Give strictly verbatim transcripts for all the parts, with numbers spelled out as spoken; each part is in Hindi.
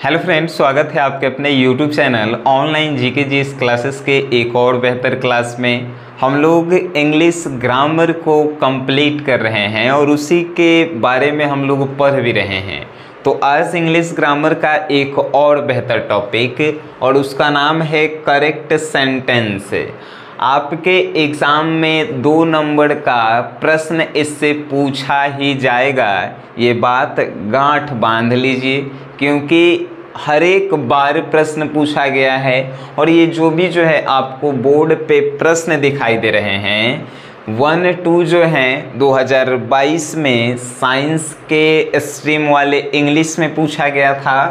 हेलो फ्रेंड्स, स्वागत है आपके अपने YouTube channel online GK GS classes के एक और बेहतर क्लास में। हम लोग इंग्लिश ग्रामर को कंप्लीट कर रहे हैं और उसी के बारे में हम लोग पढ़ भी रहे हैं। तो आज इंग्लिश ग्रामर का एक और बेहतर टॉपिक और उसका नाम है करेक्ट सेंटेंस। आपके एग्ज़ाम में दो नंबर का प्रश्न इससे पूछा ही जाएगा, ये बात गांठ बांध लीजिए, क्योंकि हर एक बार प्रश्न पूछा गया है। और ये जो भी जो है आपको बोर्ड पे प्रश्न दिखाई दे रहे हैं वन टू जो हैं दो हज़ार बाईस में साइंस के स्ट्रीम वाले इंग्लिश में पूछा गया था।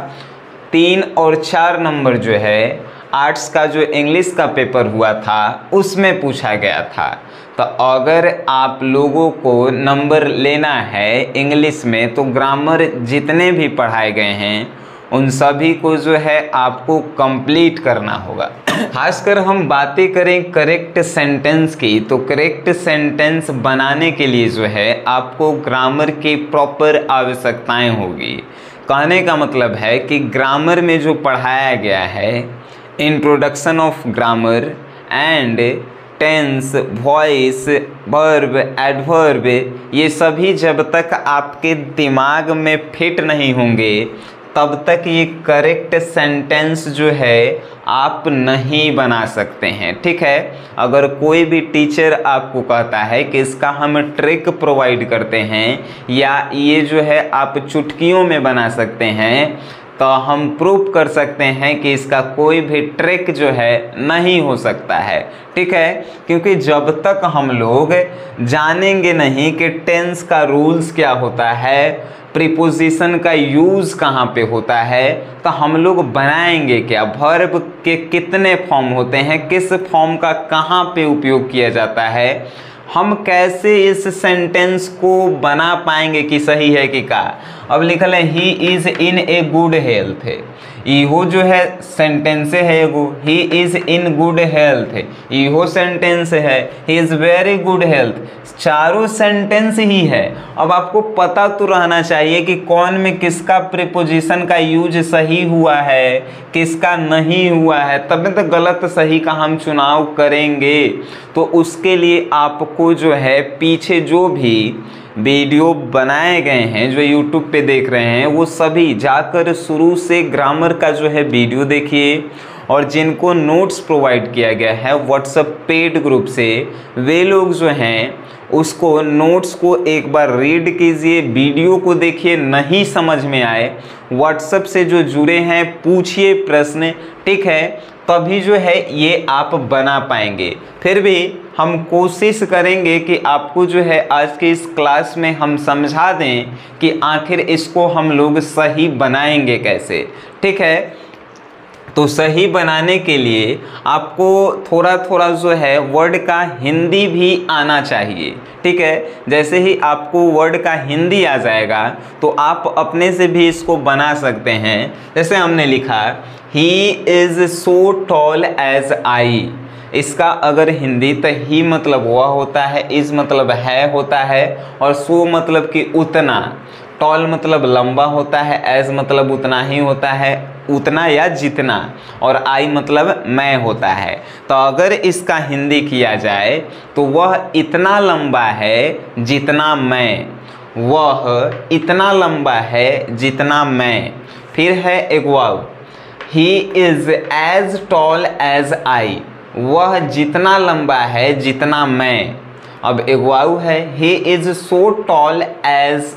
तीन और चार नंबर जो है आर्ट्स का जो इंग्लिश का पेपर हुआ था उसमें पूछा गया था। तो अगर आप लोगों को नंबर लेना है इंग्लिश में तो ग्रामर जितने भी पढ़ाए गए हैं उन सभी को जो है आपको कंप्लीट करना होगा। खासकर हम बातें करें करेक्ट सेंटेंस की, तो करेक्ट सेंटेंस बनाने के लिए जो है आपको ग्रामर की प्रॉपर आवश्यकताएं होगी। कहने का मतलब है कि ग्रामर में जो पढ़ाया गया है introduction of grammar and tense, voice, verb, adverb, ये सभी जब तक आपके दिमाग में फिट नहीं होंगे तब तक ये करेक्ट सेंटेंस जो है आप नहीं बना सकते हैं। ठीक है, अगर कोई भी टीचर आपको कहता है कि इसका हम ट्रिक प्रोवाइड करते हैं या ये जो है आप चुटकियों में बना सकते हैं, तो हम प्रूव कर सकते हैं कि इसका कोई भी ट्रिक जो है नहीं हो सकता है। ठीक है, क्योंकि जब तक हम लोग जानेंगे नहीं कि टेंस का रूल्स क्या होता है, प्रीपोजिशन का यूज़ कहाँ पे होता है, तो हम लोग बनाएंगे क्या, वर्ब के कितने फॉर्म होते हैं, किस फॉर्म का कहाँ पे उपयोग किया जाता है, हम कैसे इस सेंटेंस को बना पाएंगे कि सही है कि क्या। अब लिखल है he is in a good health, इहो जो है सेंटेंस है एगो, he is in good health, इहो सेंटेंस है, he is very good health, चारों सेंटेंस ही है। अब आपको पता तो रहना चाहिए कि कौन में किसका प्रीपोजिशन का यूज सही हुआ है, किसका नहीं हुआ है, तब तो गलत सही का हम चुनाव करेंगे। तो उसके लिए आपको जो है पीछे जो भी वीडियो बनाए गए हैं जो यूट्यूब पे देख रहे हैं वो सभी जाकर शुरू से ग्रामर का जो है वीडियो देखिए, और जिनको नोट्स प्रोवाइड किया गया है व्हाट्सएप पेड ग्रुप से वे लोग जो हैं उसको नोट्स को एक बार रीड कीजिए, वीडियो को देखिए, नहीं समझ में आए व्हाट्सएप से जो जुड़े हैं पूछिए प्रश्न। ठीक है, तभी जो है ये आप बना पाएंगे। फिर भी हम कोशिश करेंगे कि आपको जो है आज के इस क्लास में हम समझा दें कि आखिर इसको हम लोग सही बनाएंगे कैसे। ठीक है, तो सही बनाने के लिए आपको थोड़ा थोड़ा जो है वर्ड का हिंदी भी आना चाहिए। ठीक है, जैसे ही आपको वर्ड का हिंदी आ जाएगा तो आप अपने से भी इसको बना सकते हैं। जैसे हमने लिखा he is so tall as I, इसका अगर हिंदी तो ही मतलब वह होता है, इज़ मतलब है होता है, और सो मतलब कि उतना, टॉल मतलब लंबा होता है, एज मतलब उतना ही होता है, उतना या जितना, और आई मतलब मैं होता है। तो अगर इसका हिंदी किया जाए तो वह इतना लंबा है जितना मैं, वह इतना लंबा है जितना मैं। फिर है एक वाव, he is as tall as I, वह जितना लंबा है जितना मैं। अब एक वाव है, he is so tall as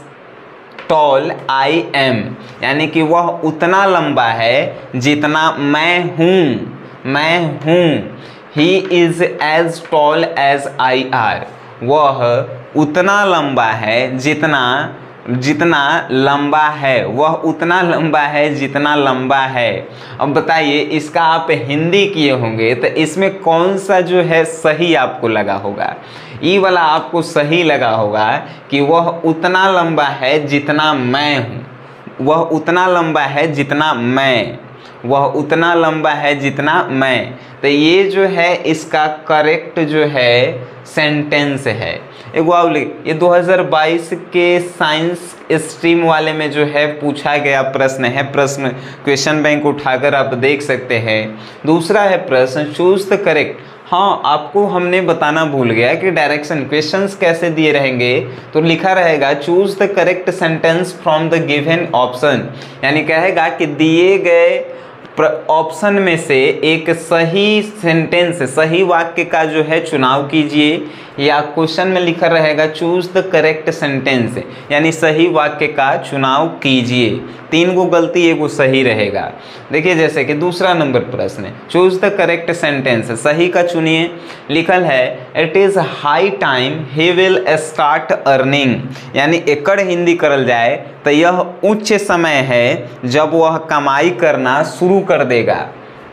tall I am, यानी कि वह उतना लंबा है जितना मैं हूँ, मैं हूँ। He is as tall as I are, वह उतना लंबा है जितना जितना लंबा है, वह उतना लंबा है जितना लंबा है। अब बताइए इसका आप हिंदी किए होंगे तो इसमें कौन सा जो है सही आपको लगा होगा। ई वाला आपको सही लगा होगा कि वह उतना लंबा है जितना मैं हूँ, वह उतना लंबा है जितना मैं, वह उतना लंबा है जितना मैं। तो ये जो है इसका करेक्ट जो है सेंटेंस है। एक वाव लिख, ये दो हज़ार बाईस के साइंस स्ट्रीम वाले में जो है पूछा गया प्रश्न है, प्रश्न क्वेश्चन बैंक उठाकर आप देख सकते हैं। दूसरा है प्रश्न चूज द करेक्ट। हाँ, आपको हमने बताना भूल गया कि डायरेक्शन क्वेश्चंस कैसे दिए रहेंगे, तो लिखा रहेगा choose the correct sentence from the given option, यानी कहेगा कि दिए गए ऑप्शन में से एक सही सेंटेंस, सही वाक्य का जो है चुनाव कीजिए, या क्वेश्चन में लिखा रहेगा चूज द करेक्ट सेंटेंस, यानी सही वाक्य का चुनाव कीजिए। तीन गो गलती एगो सही रहेगा। देखिए जैसे कि दूसरा नंबर प्रश्न चूज द करेक्ट सेंटेंस, सही का चुनिए। लिखल है it is high time he will start earning, यानी एकड़ हिंदी करल जाए तो यह उच्च समय है जब वह कमाई करना शुरू कर देगा।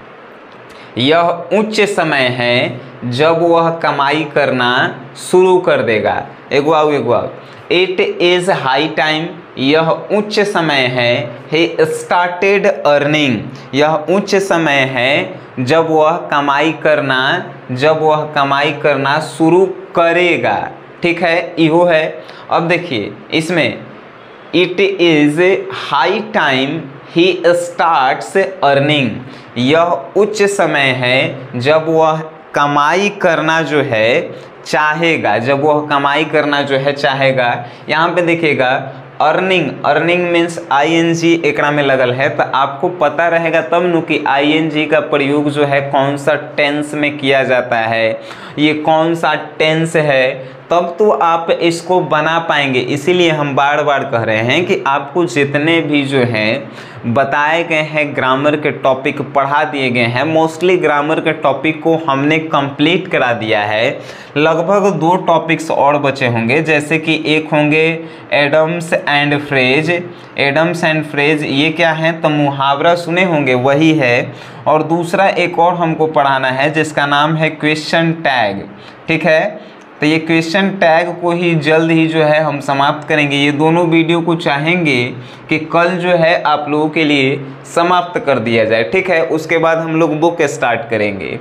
यह उच्च समय है जब वह कमाई करना शुरू कर देगा। एगो आओ एगो आओ इट इज़ हाई टाइम, यह उच्च समय है। ही स्टार्टेड अर्निंग, यह उच्च समय है जब वह कमाई करना जब वह कमाई करना शुरू करेगा। ठीक है, इहो है। अब देखिए इसमें it is high time he starts earning, यह उच्च समय है जब वह कमाई करना जो है चाहेगा, जब वह कमाई करना जो है चाहेगा। यहाँ पे देखिएगा earning, earning means I N G एकरा में लगल है, तो आपको पता रहेगा तब न कि आई एन जी का प्रयोग जो है कौन सा टेंस में किया जाता है, ये कौन सा टेंस है, तब तो आप इसको बना पाएंगे। इसीलिए हम बार बार कह रहे हैं कि आपको जितने भी जो हैं बताए गए हैं ग्रामर के टॉपिक पढ़ा दिए गए हैं, मोस्टली ग्रामर के टॉपिक को हमने कंप्लीट करा दिया है। लगभग दो टॉपिक्स और बचे होंगे, जैसे कि एक होंगे idioms and phrase. Idioms and phrase ये क्या है, तो मुहावरा सुने होंगे वही है। और दूसरा एक और हमको पढ़ाना है जिसका नाम है क्वेश्चन टैग। ठीक है, तो ये क्वेश्चन टैग को ही जल्द ही जो है हम समाप्त करेंगे। ये दोनों वीडियो को चाहेंगे कि कल जो है आप लोगों के लिए समाप्त कर दिया जाए। ठीक है, उसके बाद हम लोग बुक स्टार्ट करेंगे।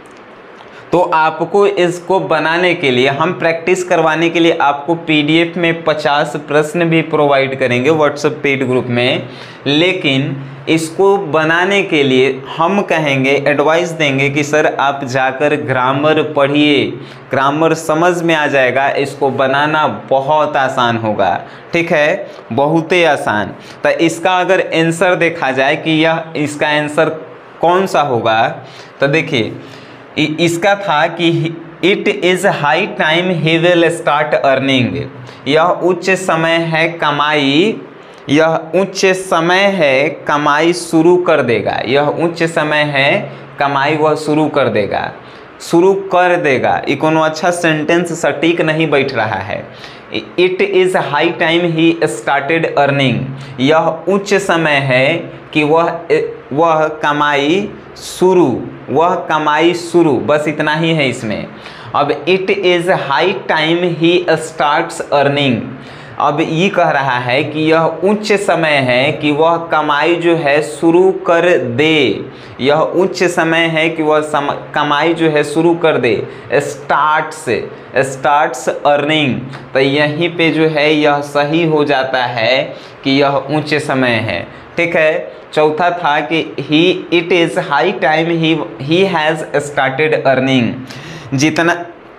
तो आपको इसको बनाने के लिए, हम प्रैक्टिस करवाने के लिए आपको पीडीएफ में पचास प्रश्न भी प्रोवाइड करेंगे व्हाट्सएप पेड ग्रुप में। लेकिन इसको बनाने के लिए हम कहेंगे, एडवाइस देंगे कि सर आप जाकर ग्रामर पढ़िए, ग्रामर समझ में आ जाएगा, इसको बनाना बहुत आसान होगा। ठीक है, बहुत ही आसान। तो इसका अगर आंसर देखा जाए कि यह इसका आंसर कौन सा होगा, तो देखिए इसका था कि it is high time he will start earning, यह उच्च समय है कमाई यह उच्च समय है कमाई शुरू कर देगा। यह उच्च समय है कमाई वह शुरू कर देगा, शुरू कर देगा। ये कोनो अच्छा सेंटेंस सटीक नहीं बैठ रहा है। It is high time he started earning, यह उच्च समय है कि वह वह कमाई शुरू वह कमाई शुरू बस इतना ही है इसमें। अब it is high time he starts earning, अब ये कह रहा है कि यह उच्च समय है कि वह कमाई जो है शुरू कर दे। यह उच्च समय है कि वह कमाई जो है शुरू कर दे। स्टार्ट्स स्टार्ट्स अर्निंग, तो यहीं पे जो है यह सही हो जाता है कि यह उच्च समय है। ठीक है, चौथा था कि he it is high time he he has started earning, जितना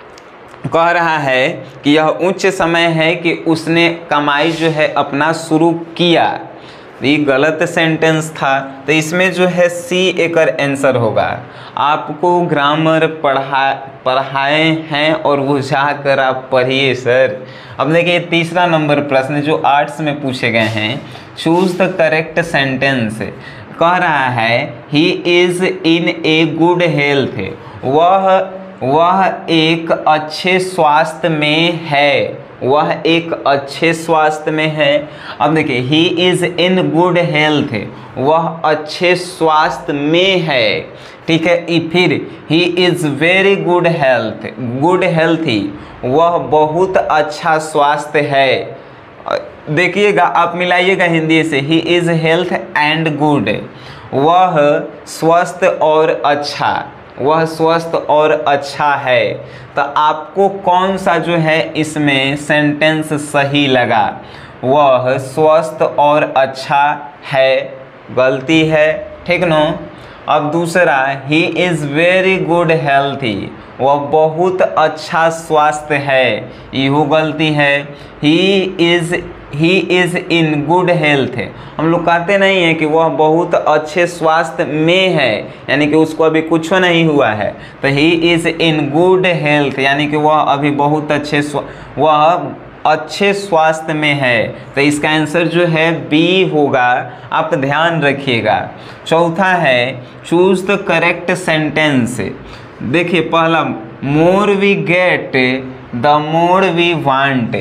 कह रहा है कि यह उच्च समय है कि उसने कमाई जो है अपना शुरू किया। ये गलत सेंटेंस था, तो इसमें जो है सी एकर आंसर होगा। आपको ग्रामर पढ़ा पढ़ाए हैं और बुझा कर आप पढ़िए सर। अब देखिए तीसरा नंबर प्रश्न जो आर्ट्स में पूछे गए हैं, चूज द करेक्ट सेंटेंस। कह रहा है he is in a good health, वह वह एक अच्छे स्वास्थ्य में है वह एक अच्छे स्वास्थ्य में है। अब देखिए he is in good health, वह अच्छे स्वास्थ्य में है। ठीक है, फिर he is very good health, good healthy, वह बहुत अच्छा स्वास्थ्य है। देखिएगा आप मिलाइएगा हिंदी से, he is health and good, वह स्वस्थ और अच्छा वह स्वस्थ और अच्छा है। तो आपको कौन सा जो है इसमें सेंटेंस सही लगा, वह स्वस्थ और अच्छा है, गलती है, ठीक नो। अब दूसरा, he is very good healthy, वह बहुत अच्छा स्वास्थ्य है, यह गलती है। He is he is in good health, हम लोग कहते नहीं है कि वह बहुत अच्छे स्वास्थ्य में है, यानी कि उसको अभी कुछ नहीं हुआ है। तो he is in good health यानी कि वह अभी बहुत अच्छे वह अच्छे स्वास्थ्य में है। तो इसका आंसर जो है बी होगा, आप ध्यान रखिएगा। चौथा है, चूज द करेक्ट सेंटेंस। देखिए पहला, more we get the more we want,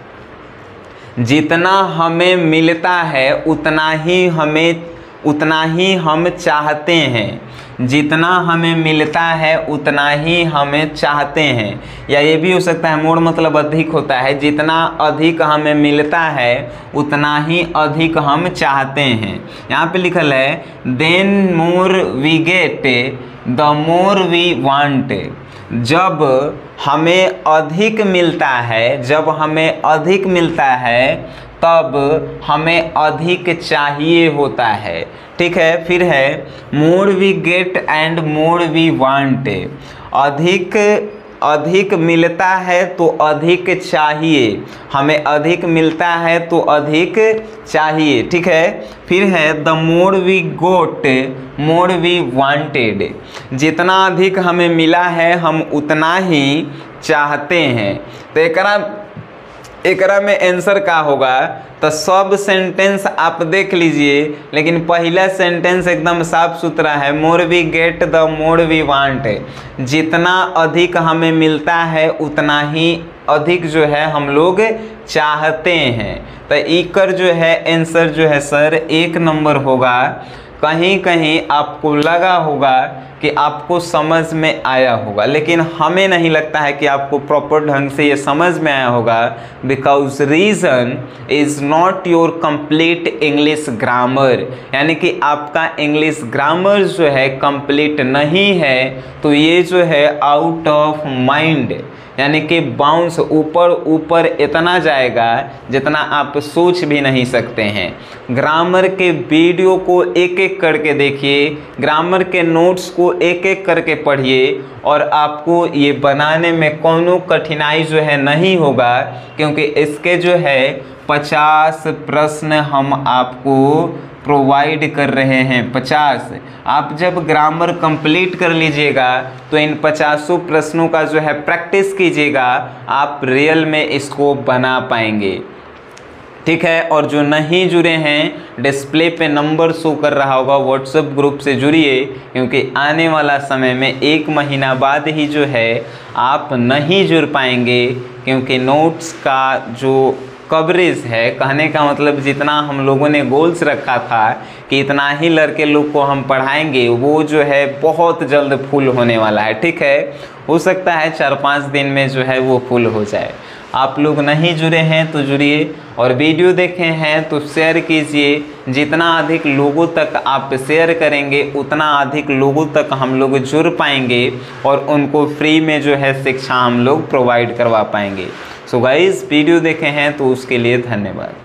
जितना हमें मिलता है उतना ही हमें उतना ही हम चाहते हैं, जितना हमें मिलता है उतना ही हमें चाहते हैं। या ये भी हो सकता है, मोर मतलब अधिक होता है, जितना अधिक हमें मिलता है उतना ही अधिक हम चाहते हैं। यहाँ पे लिखल है then more we get the more we want, जब हमें अधिक मिलता है जब हमें अधिक मिलता है तब हमें अधिक चाहिए होता है, ठीक है। फिर है more we get and more we want, अधिक अधिक मिलता है तो अधिक चाहिए, हमें अधिक मिलता है तो अधिक चाहिए, ठीक है। फिर है the more we got more we wanted, जितना अधिक हमें मिला है हम उतना ही चाहते हैं। तो एकरा एकरा में आंसर का होगा, तो सब सेंटेंस आप देख लीजिए, लेकिन पहला सेंटेंस एकदम साफ सुथरा है, more we get the more we want, जितना अधिक हमें मिलता है उतना ही अधिक जो है हम लोग चाहते हैं। तो इकर जो है आंसर जो है सर एक नंबर होगा। कहीं कहीं आपको लगा होगा कि आपको समझ में आया होगा, लेकिन हमें नहीं लगता है कि आपको प्रॉपर ढंग से ये समझ में आया होगा, because reason is not your complete English grammar, यानी कि आपका इंग्लिश ग्रामर जो है कंप्लीट नहीं है। तो ये जो है आउट ऑफ माइंड, यानी कि बाउंस ऊपर ऊपर इतना जाएगा जितना आप सोच भी नहीं सकते हैं। ग्रामर के वीडियो को एक एक करके देखिए, ग्रामर के नोट्स को एक एक करके पढ़िए, और आपको ये बनाने में कोनो कठिनाई जो है नहीं होगा, क्योंकि इसके जो है पचास प्रश्न हम आपको प्रोवाइड कर रहे हैं। पचास, आप जब ग्रामर कंप्लीट कर लीजिएगा तो इन पचासों प्रश्नों का जो है प्रैक्टिस कीजिएगा, आप रियल में इसको बना पाएंगे, ठीक है। और जो नहीं जुड़े हैं, डिस्प्ले पे नंबर शो कर रहा होगा, व्हाट्सएप ग्रुप से जुड़िए, क्योंकि आने वाला समय में एक महीना बाद ही जो है आप नहीं जुड़ पाएंगे, क्योंकि नोट्स का जो कवरेज है, कहने का मतलब जितना हम लोगों ने गोल्स रखा था कि इतना ही लड़के लोग को हम पढ़ाएंगे, वो जो है बहुत जल्द फुल होने वाला है, ठीक है। हो सकता है चार पाँच दिन में जो है वो फुल हो जाए। आप लोग नहीं जुड़े हैं तो जुड़िए, और वीडियो देखे हैं तो शेयर कीजिए। जितना अधिक लोगों तक आप शेयर करेंगे उतना अधिक लोगों तक हम लोग जुड़ पाएंगे, और उनको फ्री में जो है शिक्षा हम लोग प्रोवाइड करवा पाएंगे। सो गाइस, वीडियो देखे हैं तो उसके लिए धन्यवाद।